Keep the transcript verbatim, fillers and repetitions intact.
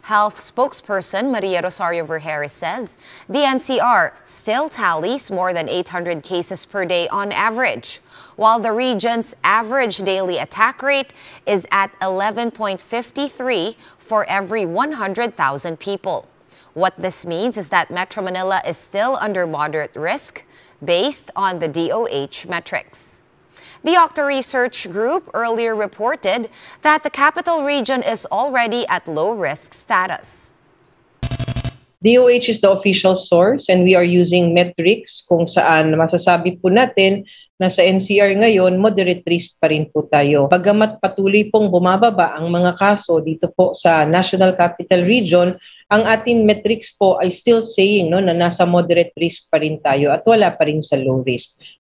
Health spokesperson Maria Rosario Vergeire says the N C R still tallies more than eight hundred cases per day on average, while the region's average daily attack rate is at eleven point five three for every one hundred thousand people. What this means is that Metro Manila is still under moderate risk based on the D O H metrics. The Octa Research Group earlier reported that the capital region is already at low-risk status. D O H is the official source and we are using metrics kung saan masasabi po natin na sa N C R ngayon, moderate risk pa rin po tayo. Bagamat patuloy pong bumababa ang mga kaso dito po sa National Capital Region, ang ating metrics po ay still saying no, na nasa moderate risk pa rin tayo at wala pa rin sa low risk.